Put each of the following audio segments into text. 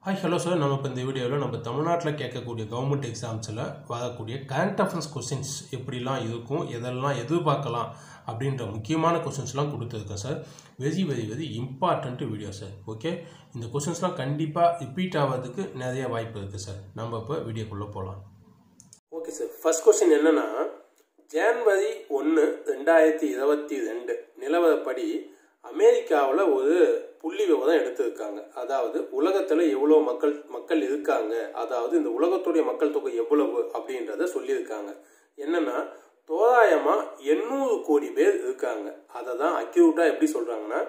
Hi hello sir. நம்ம இப்போ இந்த வீடியோவில் நம்ம தமிழ்நாட்டில் கேட்கக்கூடிய கவர்மெண்ட் எக்ஸாம்ஸில் வரக்கூடிய கரண்ட் அஃபேர்ஸ் கொஸ்டின்ஸ் எப்படிலாம் இருக்கும், எதெல்லாம் எதிர்பார்க்கலாம் அப்படின்ற முக்கியமான கொஸ்டின்ஸ்லாம் கொடுத்துருக்கேன் sir. Very important video sir. Okay, இந்த கொஸ்டின்ஸ்லாம் கண்டிப்பாக ரிப்பீட் ஆகிறதுக்கு நிறைய வாய்ப்பு இருக்குது சார். நம்ம இப்போ வீடியோக்குள்ளே போகலாம். ஓகே சார், ஃபர்ஸ்ட் கொஸ்டின் என்னென்னா, ஜனவரி 1, 2022 நிலவரப்படி அமெரிக்காவில் ஒரு புள்ளி விவரம் எடுத்திருக்காங்க. அதாவது உலகத்தில் எவ்வளோ மக்கள் இருக்காங்க, அதாவது இந்த உலகத்துடைய மக்கள் தொகை எவ்வளவு அப்படின்றத சொல்லியிருக்காங்க. என்னன்னா தோராயமா 800 கோடி பேர் இருக்காங்க. அதை தான் அக்யூரேட்டா எப்படி சொல்றாங்கன்னா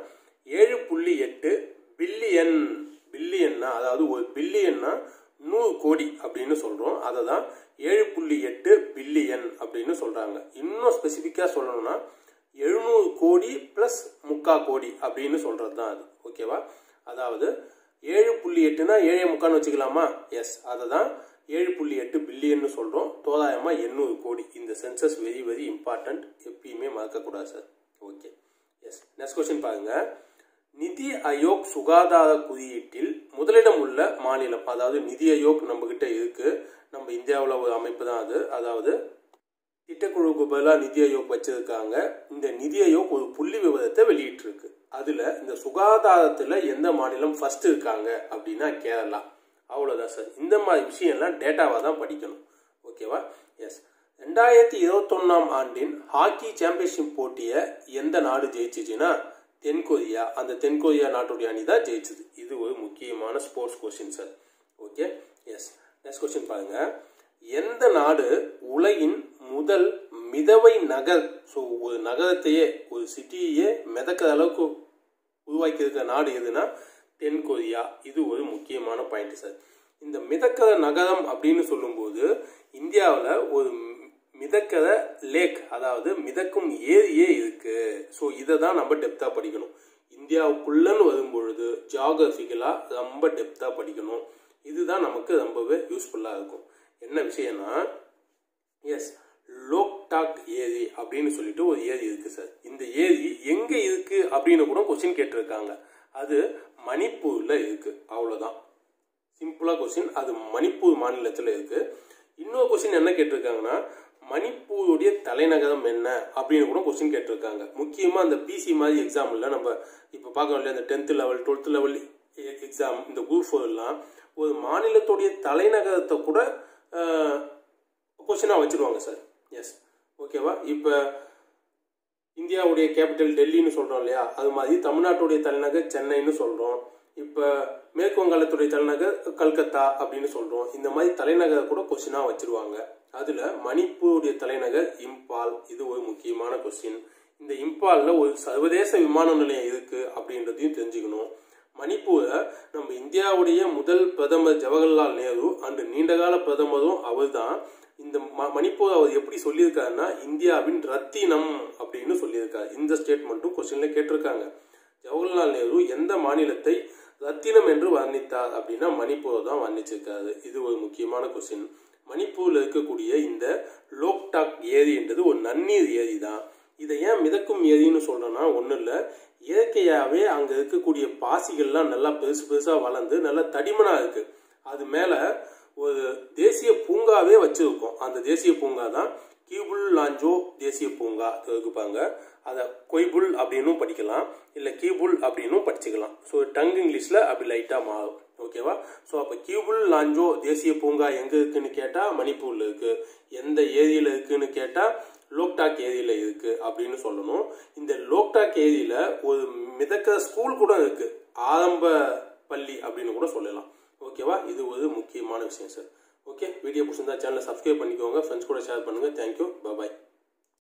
7.8 பில்லியன். பில்லியன்னா அதாவது ஒரு பில்லியன்னா 100 கோடி அப்படின்னு சொல்றோம். அதை தான் 7.8 பில்லியன் அப்படின்னு சொல்றாங்க. இன்னும் ஸ்பெசிஃபிக்கா சொல்லணும்னா 700 கோடி பிளஸ் 3/4 கோடி அப்படின்னு சொல்றது தான் அது. ஓகேவா? அதாவது 7.8னா 7.3 வச்சுக்கலாமா? எஸ், அதை தான் 7.8 பில்லியன் சொல்றோம். தோராயமா 800 கோடி. இந்த சென்சஸ் வெரி இம்பார்ட்டன்ட், எப்பயுமே மறக்கக்கூடாது sir. Okay, yes. Next question பாருங்க. நிதி ஆயோக் சுகாதார குறியீட்டில் முதலிடம் உள்ள மாநிலம், அதாவது நிதி ஆயோக் நம்ம கிட்ட இருக்கு, நம்ம இந்தியாவில் ஒரு அமைப்பு தான் அது. அதாவது திட்டக்குழுவுக்கு பதிலாக நிதி ஆயோக் வச்சிருக்காங்க. இந்த நிதி ஆயோக் ஒரு புள்ளி விவரத்தை வெளியிட்டு இருக்கு. அதுல இந்த சுகாதாரத்துல எந்த மாநிலம் ஃபர்ஸ்ட் இருக்காங்க அப்படின்னா கேரளா. அவ்வளவுதான் சார். இந்த மாதிரி விஷயம்லாம் டேட்டாவா தான் படிக்கணும். ஓகேவா? எஸ். 2021 ஆண்டின் ஹாக்கி சாம்பியன்ஷிப் போட்டியை எந்த நாடு ஜெயிச்சுச்சுன்னா தென்கொரியா. அந்த தென்கொரியா நாட்டுடைய அணி தான் ஜெயிச்சது. இது ஒரு முக்கியமான sports question sir. Okay, yes. Next question பாருங்க. எந்த நாடு உலகின் முதல் மிதவை நகர், ஸோ ஒரு நகரத்தையே ஒரு சிட்டியே மிதக்கிற அளவுக்கு உருவாக்கி இருக்கிற நாடு எதுனா தென்கொரியா. இது ஒரு முக்கியமான பாயிண்ட் சார். இந்த மிதக்கிற நகரம் அப்படின்னு சொல்லும்போது இந்தியாவில் ஒரு மிதக்கிற லேக், அதாவது மிதக்கும் ஏரியே இருக்கு. ஸோ இதை தான் நம்ம டெப்தா படிக்கணும். இந்தியாவுக்குள்ளன்னு வரும்பொழுது ஜியாகிரபிக்கலா ரொம்ப டெப்தா படிக்கணும். இதுதான் நமக்கு ரொம்பவே யூஸ்ஃபுல்லா இருக்கும். என்ன விஷயம்னா, எஸ், லோக்டாக் ஏரி அப்படின்னு சொல்லிட்டு ஒரு ஏரி இருக்கு சார். இந்த ஏரி எங்க இருக்கு அப்படின்னு கூட கொஸ்டின் கேட்டிருக்காங்க. அது மணிப்பூர்ல இருக்கு. அவ்வளவுதான், சிம்பிளா கொஸ்டின். அது மணிப்பூர் மாநிலத்துல இருக்கு. இன்னொரு கொஸ்டின் என்ன கேட்டிருக்காங்கன்னா, மணிப்பூருடைய தலைநகரம் என்ன அப்படின்னு கூட கொஸ்டின் கேட்டிருக்காங்க. முக்கியமா அந்த பிசி மாதிரி எக்ஸாம்ல நம்ம இப்ப பார்க்கணும் இல்லையா, இந்த 10th level 12th level exam, இந்த குரூப் 4 எல்லாம் ஒரு மாநிலத்துடைய தலைநகரத்தை கூட கொஸ்டினா வச்சிருவாங்க சார். எஸ், ஓகேவா? இப்ப இந்தியாவுடைய கேபிட்டல் டெல்லின்னு சொல்றோம் இல்லையா, அது மாதிரி தமிழ்நாட்டுடைய தலைநகர் சென்னைன்னு சொல்றோம். இப்ப மேற்கு வங்காளத்துடைய தலைநகர் கல்கத்தா அப்படின்னு சொல்றோம். இந்த மாதிரி தலைநகரை கூட கொஸ்டினா வச்சிருவாங்க. அதுல மணிப்பூருடைய தலைநகர் இம்பால். இது ஒரு முக்கியமான கொஸ்டின். இந்த இம்பால்ல ஒரு சர்வதேச விமான நிலையம் இருக்கு அப்படின்றதையும் தெரிஞ்சுக்கணும். மணிப்பூரை நம்ம இந்தியாவுடைய முதல் பிரதமர் ஜவஹர்லால் நேரு அண்ட் நீண்டகால பிரதமரும் அவர் தான். இந்த மணிப்பூர் அவர் எப்படி சொல்லியிருக்காருன்னா இந்தியாவின் ரத்தினம் அப்படின்னு சொல்லியிருக்காரு. இந்த ஸ்டேட்மெண்ட்டும் கொஸ்டின்ல கேட்டிருக்காங்க. ஜவஹர்லால் நேரு எந்த மாநிலத்தை ரத்தினம் என்று வர்ணித்தார் அப்படின்னா மணிப்பூரை தான் வர்ணிச்சிருக்காரு. இது ஒரு முக்கியமான கொஸ்டின். மணிப்பூர்ல இருக்கக்கூடிய இந்த லோக்டாக் ஏரி என்றது ஒரு நன்னீர் ஏரி தான். இதை ஏன் மிதக்கும் ஏரின்னு சொல்றோம்னா, ஒன்றும் இல்லை, இயற்கையாகவே அங்கே இருக்கக்கூடிய பாசிகள்லாம் நல்லா பெருசா வளர்ந்து நல்லா தடிமனா இருக்கு. அது மேல ஒரு தேசிய பூங்காவே வச்சிருக்கோம். அந்த தேசிய பூங்கா தான் கீபுல் லாஞ்சோ தேசிய பூங்கா இருப்பாங்க. அதை கொய்புல் அப்படின்னும் படிக்கலாம், இல்லை கீபுல் அப்படின்னும் படிச்சுக்கலாம். ஸோ டங் இங்கிலீஷ்ல அப்படி லைட்டா மாறும். ஓகேவா? ஸோ அப்போ கீபுல் லாஞ்சோ தேசிய பூங்கா எங்க இருக்குன்னு கேட்டா மணிப்பூர்ல இருக்கு. எந்த ஏரியில இருக்குன்னு கேட்டா லோக்டாக் ஏரியில இருக்கு அப்படின்னு சொல்லணும். இந்த லோக்டாக் ஏரியில ஒரு மிதக்கிற ஸ்கூல் கூட இருக்கு, ஆரம்ப பள்ளி அப்படின்னு கூட சொல்லலாம். ஓகேவா? இது ஒரு முக்கியமான விஷயம் சார். ஓகே, வீடியோ பிடிச்சிருந்தா சேனலை சப்ஸ்கிரைப் பண்ணிக்கோங்க, ஃப்ரெண்ட்ஸ் கூட ஷேர் பண்ணுங்க. தேங்க்யூ, பாய்.